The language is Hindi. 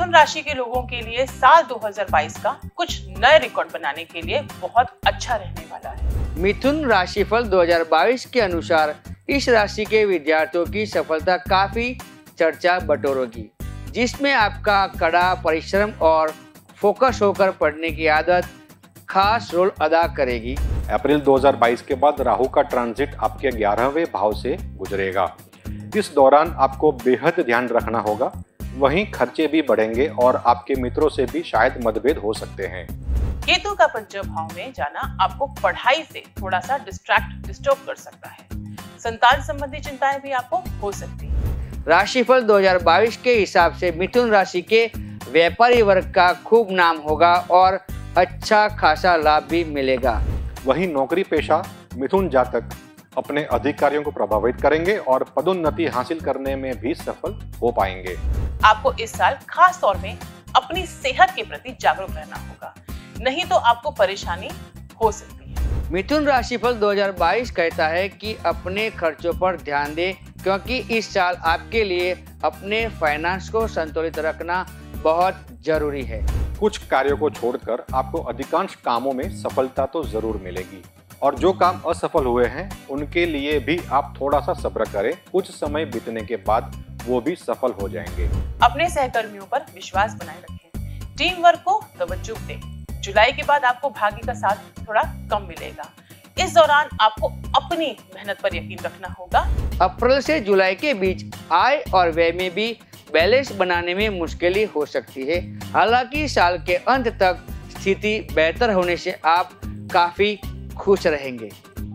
मिथुन राशि के लोगों के लिए साल 2022 का कुछ नए रिकॉर्ड बनाने के लिए बहुत अच्छा रहने वाला है। मिथुन राशिफल 2022 के अनुसार इस राशि के विद्यार्थियों की सफलता काफी चर्चा बटोरेगी, जिसमें आपका कड़ा परिश्रम और फोकस होकर पढ़ने की आदत खास रोल अदा करेगी। अप्रैल 2022 के बाद राहु का ट्रांजिट आपके 11वें भाव से गुजरेगा। इस दौरान आपको बेहद ध्यान रखना होगा, वहीं खर्चे भी बढ़ेंगे और आपके मित्रों से भी शायद मतभेद हो सकते हैं। केतु का पंचम भाव में जाना आपको पढ़ाई से थोड़ा सा डिस्टर्ब कर सकता है। संतान संबंधी चिंताएं भी आपको हो सकती है। राशिफल 2022 के हिसाब से मिथुन राशि के व्यापारी वर्ग का खूब नाम होगा और अच्छा खासा लाभ भी मिलेगा। वहीं नौकरी पेशा मिथुन जातक अपने अधिकारियों को प्रभावित करेंगे और पदोन्नति हासिल करने में भी सफल हो पाएंगे। आपको इस साल खास तौर में अपनी सेहत के प्रति जागरूक रहना होगा, नहीं तो आपको परेशानी हो सकती है। मिथुन राशिफल 2022 कहता है कि अपने खर्चों पर ध्यान दें, क्योंकि इस साल आपके लिए अपने फाइनेंस को संतुलित रखना बहुत जरूरी है। कुछ कार्यों को छोड़कर आपको अधिकांश कामों में सफलता तो जरूर मिलेगी और जो काम असफल हुए हैं उनके लिए भी आप थोड़ा सा सब्र करें। कुछ समय बीतने के बाद वो भी सफल हो जाएंगे। अपने सहकर्मियों पर विश्वास बनाए रखें, टीम वर्क को तवज्जो दें। जुलाई के बाद आपको भाग्य का साथ थोड़ा कम मिलेगा। इस दौरान आपको अपनी मेहनत पर यकीन रखना होगा। अप्रैल से जुलाई के बीच आय और व्यय में भी बैलेंस बनाने में मुश्किल हो सकती है। हालांकि साल के अंत तक स्थिति बेहतर होने से आप काफी खुश रहेंगे।